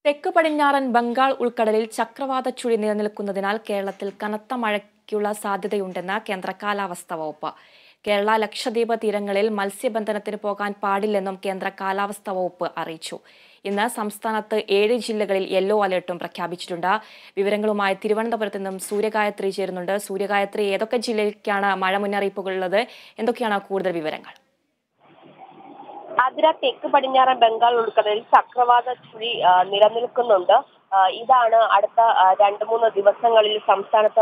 തെക്ക് പടിഞ്ഞാറൻ ബംഗാൾ ഉൾക്കടലിൽ ചക്രവാത ചുഴി നിലനിൽക്കുന്നതിനാൽ കേരളത്തിൽ കനത്ത മഴയ്ക്കുള്ള സാധ്യതയുണ്ടെന്ന് കേന്ദ്ര കാലാവസ്ഥാ വകുപ്പ്. കേരള ലക്ഷദ്വീപ് തീരങ്ങളിൽ മത്സ്യബന്ധനത്തിന് പോകാൻ പാടില്ലെന്നും കേന്ദ്ര കാലാവസ്ഥാ വകുപ്പ് അറിയിച്ചു. ഇന്ന് സംസ്ഥാനത്ത് 7 ജില്ലകളിൽ യെല്ലോ അലർട്ടും പ്രഖ്യാപിച്ചിട്ടുണ്ട്. വിവരങ്ങളുമായി തിരുവനന്തപുരത്ത് നിന്നും സൂര്യഗായത്രി ചേരുന്നുണ്ട്. സൂര്യഗായത്രി, ഏതൊക്കെ ജില്ലയിലേക്കാണ് മഴ മുന്നറിയിപ്പുകളുള്ളത്? എന്തൊക്കെയാണ് കൂടുതൽ വിവരങ്ങൾ? ആതിര, തെക്ക് പടിഞ്ഞാറൻ ബംഗാൾ ഉൾക്കടലിൽ ചക്രവാത ചുഴി നിലനിൽക്കുന്നുണ്ട്. ഇതാണ് അടുത്ത 2-3 ദിവസങ്ങളിൽ സംസ്ഥാനത്ത്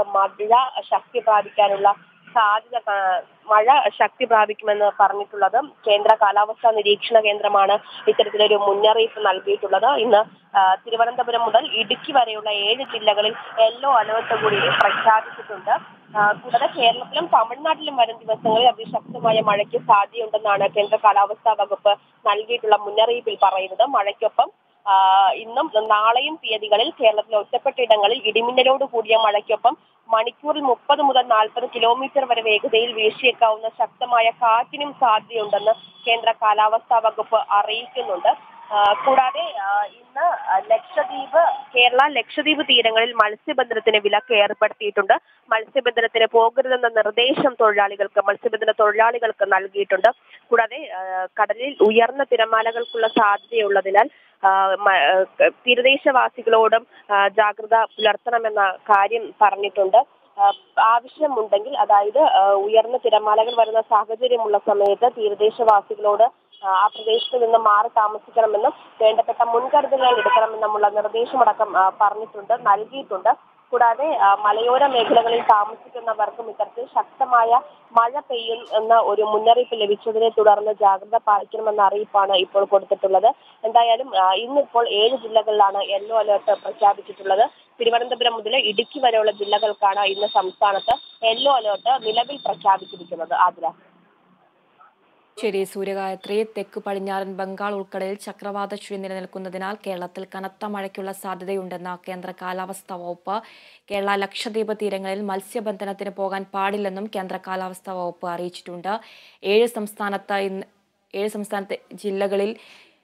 മഴ ശക്തി പ്രാപിക്കുമെന്ന് പറഞ്ഞിട്ടുള്ളത്. കേന്ദ്ര കാലാവസ്ഥാ നിരീക്ഷണ കേന്ദ്രമാണ് ഇത്തരത്തിലൊരു മുന്നറിയിപ്പ് നൽകിയിട്ടുള്ളത്. ഇന്ന് തിരുവനന്തപുരം മുതൽ ഇടുക്കി വരെയുള്ള 7 ജില്ലകളിൽ യെല്ലോ അലേർട്ട് കൂടി പ്രഖ്യാപിച്ചിട്ടുണ്ട്. കൂടാതെ കേരളത്തിലും തമിഴ്നാട്ടിലും വരും ദിവസങ്ങളിൽ അതിശക്തമായ മഴയ്ക്ക് സാധ്യതയുണ്ടെന്നാണ് കേന്ദ്ര കാലാവസ്ഥാ വകുപ്പ് നൽകിയിട്ടുള്ള മുന്നറിയിപ്പിൽ പറയുന്നത്. മഴയ്ക്കൊപ്പം ഇന്നും നാളെയും തീയതികളിൽ കേരളത്തിലെ ഒറ്റപ്പെട്ടയിടങ്ങളിൽ ഇടിമിന്നലോട് കൂടിയ മഴയ്ക്കൊപ്പം മണിക്കൂറിൽ 30 മുതൽ 40 കിലോമീറ്റർ വരെ വേഗതയിൽ വീശിയേക്കാവുന്ന ശക്തമായ കാറ്റിനും സാധ്യതയുണ്ടെന്ന് കേന്ദ്ര കാലാവസ്ഥാ വകുപ്പ് അറിയിക്കുന്നുണ്ട്. കൂടാതെ ഇന്ന് കേരള ലക്ഷദ്വീപ് തീരങ്ങളിൽ മത്സ്യബന്ധനത്തിന് വിലക്ക് ഏർപ്പെടുത്തിയിട്ടുണ്ട്. മത്സ്യബന്ധനത്തിന് പോകരുതെന്ന നിർദ്ദേശം മത്സ്യബന്ധന തൊഴിലാളികൾക്ക് നൽകിയിട്ടുണ്ട്. കൂടാതെ കടലിൽ ഉയർന്ന തിരമാലകൾക്കുള്ള സാധ്യതയുള്ളതിനാൽ തീരദേശവാസികളോടും ജാഗ്രത പുലർത്തണമെന്ന കാര്യം പറഞ്ഞിട്ടുണ്ട്. ആവശ്യമുണ്ടെങ്കിൽ, അതായത് ഉയർന്ന തിരമാലകൾ വരുന്ന സാഹചര്യമുള്ള സമയത്ത് തീരദേശവാസികളോട് ആ പ്രദേശത്ത് നിന്ന് മാറി താമസിക്കണമെന്നും വേണ്ടപ്പെട്ട മുൻകരുതലുകൾ എടുക്കണമെന്നുമുള്ള നിർദ്ദേശമടക്കം നൽകിയിട്ടുണ്ട്. കൂടാതെ മലയോര മേഖലകളിൽ താമസിക്കുന്നവർക്കും ഇത്തരത്തിൽ ശക്തമായ മഴ പെയ്യുന്ന ഒരു മുന്നറിയിപ്പ് ലഭിച്ചതിനെ തുടർന്ന് ജാഗ്രത പാലിക്കണമെന്ന അറിയിപ്പാണ് ഇപ്പോൾ കൊടുത്തിട്ടുള്ളത്. എന്തായാലും ഇന്നിപ്പോൾ 7 ജില്ലകളിലാണ് യെല്ലോ അലേർട്ട് പ്രഖ്യാപിച്ചിട്ടുള്ളത്. തിരുവനന്തപുരം മുതൽ ഇടുക്കി വരെയുള്ള ജില്ലകൾക്കാണ് ഇന്ന് സംസ്ഥാനത്ത് യെല്ലോ അലേർട്ട് നിലവിൽ പ്രഖ്യാപിച്ചിരിക്കുന്നത്. ആതിര. ശരി സൂര്യഗായത്രി, തെക്ക് പടിഞ്ഞാറൻ ബംഗാൾ ഉൾക്കടലിൽ ചക്രവാത ചുഴി നിലനിൽക്കുന്നതിനാൽ കേരളത്തിൽ കനത്ത മഴയ്ക്കുള്ള സാധ്യതയുണ്ടെന്ന കേന്ദ്ര കാലാവസ്ഥാ വകുപ്പ്. കേരള ലക്ഷദ്വീപ് തീരങ്ങളിൽ മത്സ്യബന്ധനത്തിന് പോകാൻ പാടില്ലെന്നും കേന്ദ്ര കാലാവസ്ഥാ വകുപ്പ് അറിയിച്ചിട്ടുണ്ട്. 7 സംസ്ഥാനത്തെ ജില്ലകളിൽ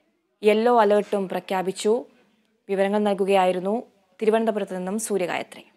യെല്ലോ അലേർട്ടും പ്രഖ്യാപിച്ചു. വിവരങ്ങൾ നൽകുകയായിരുന്നു തിരുവനന്തപുരത്ത് നിന്നും സൂര്യഗായത്രി.